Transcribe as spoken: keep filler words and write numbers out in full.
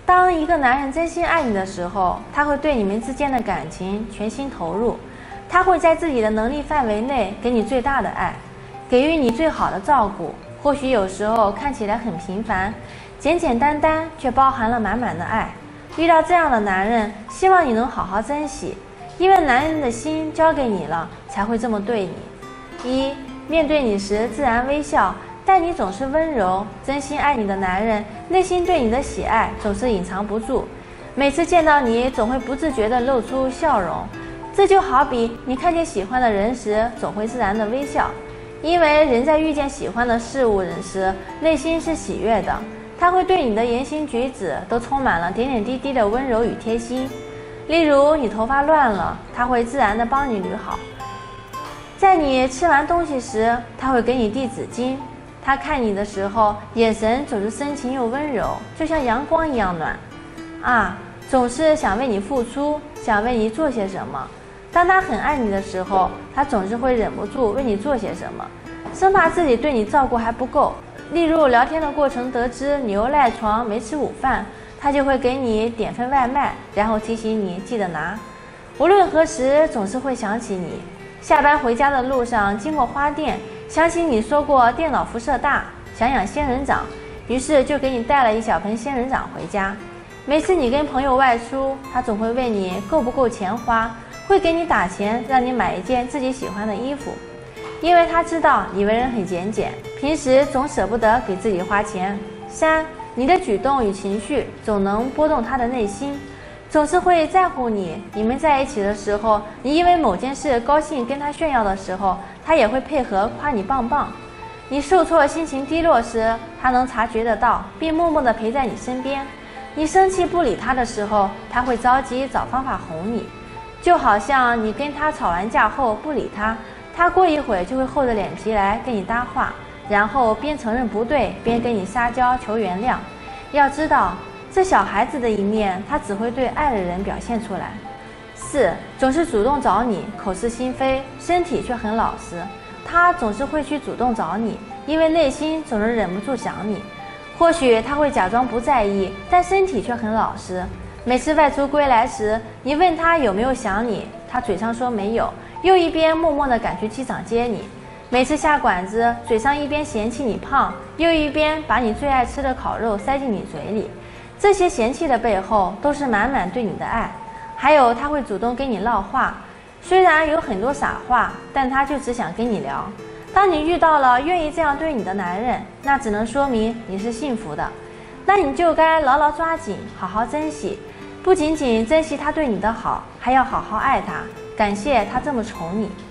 当一个男人真心爱你的时候，他会对你们之间的感情全心投入，他会在自己的能力范围内给你最大的爱，给予你最好的照顾。或许有时候看起来很平凡，简简单单，却包含了满满的爱。遇到这样的男人，希望你能好好珍惜，因为男人的心交给你了，才会这么对你。一，面对你时自然微笑，但你总是温柔。真心爱你的男人，内心对你的喜爱总是隐藏不住，每次见到你总会不自觉地露出笑容。这就好比你看见喜欢的人时，总会自然的微笑，因为人在遇见喜欢的事物人时，内心是喜悦的，他会对你的言行举止都充满了点点滴滴的温柔与贴心。例如你头发乱了，他会自然的帮你捋好；在你吃完东西时，他会给你递纸巾。他看你的时候，眼神总是深情又温柔，就像阳光一样暖啊，总是想为你付出，想为你做些什么。当他很爱你的时候，他总是会忍不住为你做些什么，生怕自己对你照顾还不够。例如聊天的过程得知你又赖床没吃午饭，他就会给你点份外卖，然后提醒你记得拿。无论何时总是会想起你。下班回家的路上经过花店，想起你说过电脑辐射大，想养仙人掌，于是就给你带了一小盆仙人掌回家。每次你跟朋友外出，他总会问你够不够钱花，会给你打钱让你买一件自己喜欢的衣服，因为他知道你为人很节俭，平时总舍不得给自己花钱。三，你的举动与情绪总能拨动他的内心，总是会在乎你。你们在一起的时候，你因为某件事高兴跟他炫耀的时候，他也会配合夸你棒棒。你受挫心情低落时，他能察觉得到，并默默地陪在你身边。你生气不理他的时候，他会着急找方法哄你，就好像你跟他吵完架后不理他，他过一会儿就会厚着脸皮来跟你搭话，然后边承认不对边跟你撒娇求原谅。要知道，这小孩子的一面，他只会对爱的人表现出来。四，总是主动找你，口是心非，身体却很老实。他总是会去主动找你，因为内心总是忍不住想你。或许他会假装不在意，但身体却很老实。每次外出归来时，你问他有没有想你，他嘴上说没有，又一边默默地赶去机场接你。每次下馆子，嘴上一边嫌弃你胖，又一边把你最爱吃的烤肉塞进你嘴里。这些嫌弃的背后，都是满满对你的爱。还有他会主动跟你唠话，虽然有很多傻话，但他就只想跟你聊。当你遇到了愿意这样对你的男人，那只能说明你是幸福的，那你就该牢牢抓紧，好好珍惜。不仅仅珍惜他对你的好，还要好好爱他，感谢他这么宠你。